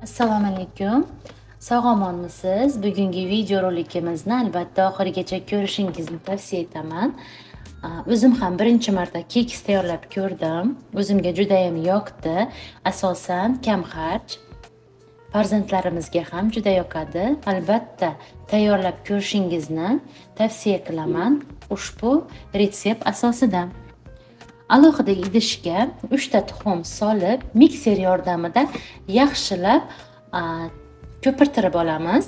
Assalomu alaykum. Sog'-omonmisiz? Bugungi video rolikimizni albatta oxirigacha ko'rishingizni tavsiya etaman. O'zim ham birinchi marta keks tayyorlab ko'rdim. O'zimga juda ham yoqdi. Asosan kam xarj. Farzandlarimizga ham juda yoqadi. Albatta tayyorlab ko'rishingizni tavsiya qilaman ushbu retsept asosida. Alohida idishga 3 ta tuxum solib, mikser yordamida yaxshilab ko'pirtirib olamiz.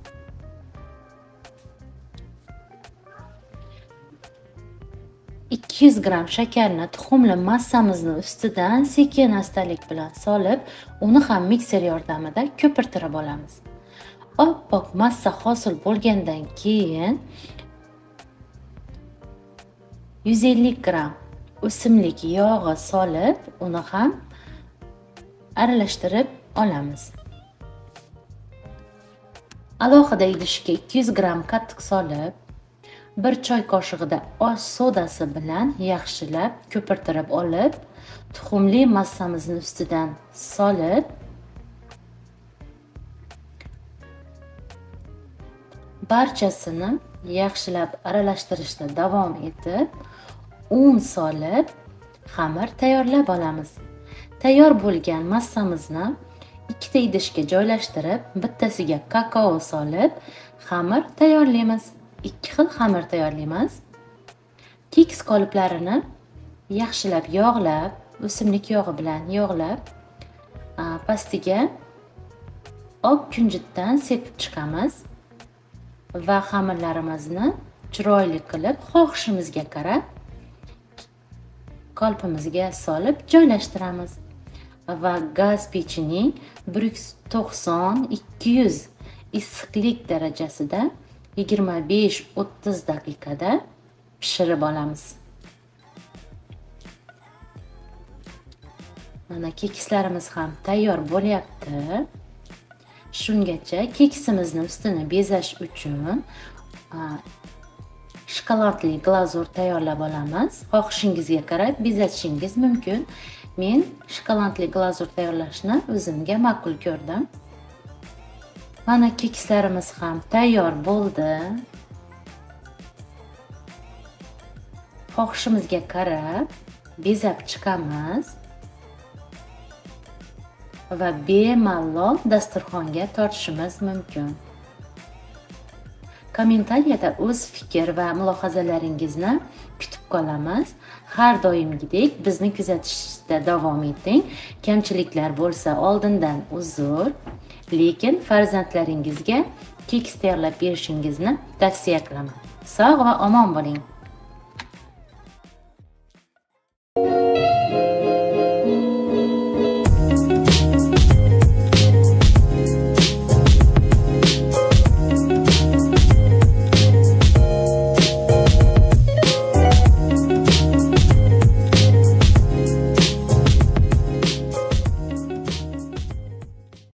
$200 gram shakarni tuxumli massamizni ustidan sekin-astalik bilan solib, uni ham mikser yordamida ko'pirtirib olamiz. Oppoq massa hosil bo'lgandan keyin 150 gram o'simlik yog'i solib, uni ham aralashtirib olamiz. Alohida idishga 200 gram qatiq solib, 1 choy qoshig'ida osh sodasi bilan yaxshilab ko'pirtirib olib, tuxumli massamizni ustidan solib, barchasini yaxshilab aralashtirishda davom etib, un solib, xamir tayyorlab olamiz. Tayyor bo'lgan massamizni ikkita idishga joylashtirib, bittasiga kakao solib, xamir tayyorlaymiz. 2 xil xamir tayyorlaymiz. Keks qoliplarini yaxshilab yog'lab, o'simlik yog'i bilan yog'lab, pastiga oq kunjutdan sepib chiqamiz va xamirlarimizni chiroyli qilib, xohishimizga qarab qolpimizga solib joylashtiramiz va gaz pechining 190-200 issiqlik darajasida 25-30 daqiqada pishirib olamiz. Mana kekslarimiz ham tayyor bo'lyapti. Shungacha keksimizni ustini bezash uchun shokoladli glazur tayyorlab olamiz. Xohishingizga qarab bezatishingiz mumkin. Men shokoladli glazur tayyorlashni o'zimga ma'qul ko'rdim. Mana kekslarimiz ham tayyor bo'ldi. Xohishimizga qarab bezab chiqamiz va bemalol dasturxonga tortishimiz mumkin. Kommentariyada o'z fikr va mulohazalaringizni kutib qolamiz. Har doimgidek bizni kuzatishda davom eting. Kamchiliklar bo'lsa oldindan uzr, lekin farzandlaringizga keks tayyorlab berishingizni tavsiya qilaman. Sog' va omon bo'ling.